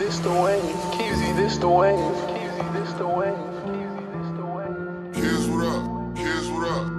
this the wave. Keezy, this the wave. Keezy, this the wave. Keezy, this the wave. Kids, what up? Kids, what up?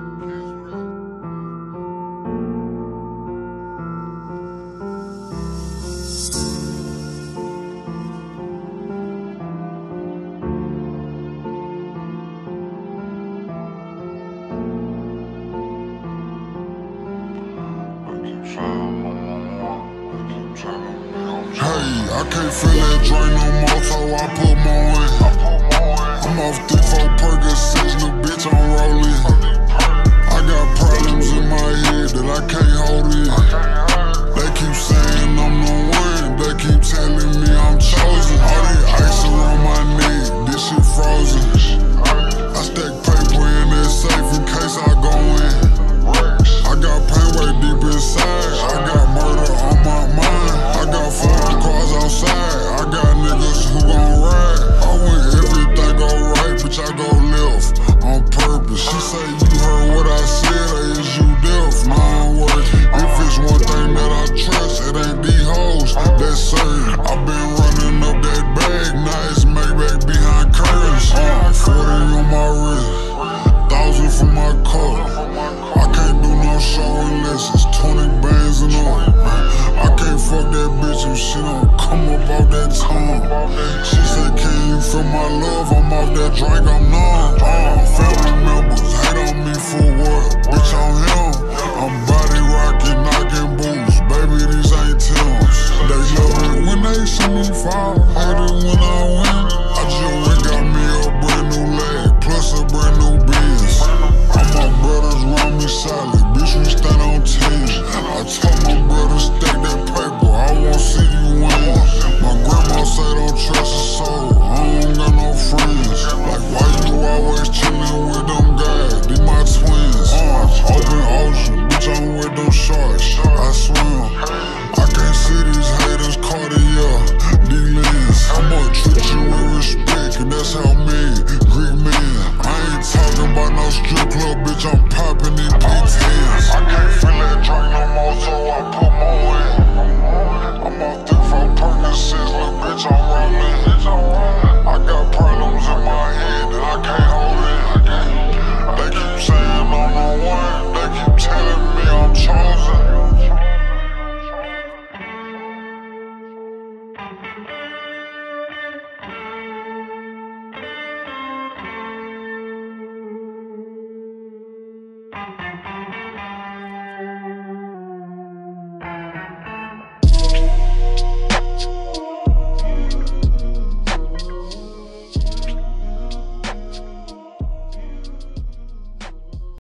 Hey, I can't feel that joint no more, so I put more in. I'm off 3-4 Percocets, new bitch, I'm rolling. I got problems in my head that I can't hold in. They keep saying I'm the one, they keep telling me I'm chosen. All that ice around my neck, this shit frozen. I stack paper in that safe in case I go in. I got pain way deep inside, I got murder on my mind. I got 4 cars outside, I got niggas who gon' ride. I want everything go right, bitch, I go left on purpose. She say, you heard what I said, or is you deaf? No, I'm working. If it's one thing that I trust, it ain't these hoes, that's certain. I been running up that bag, now it's Maybach behind curtains. 40 on my wrist, 1,000 for my car. I can't do no show unless it's 20 bands and all. I can't fuck that bitch if she don't come up off that tongue. She said, can you feel my love? I'm off that drink.